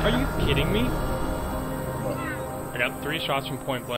Are you kidding me? I got 3 shots from point blank.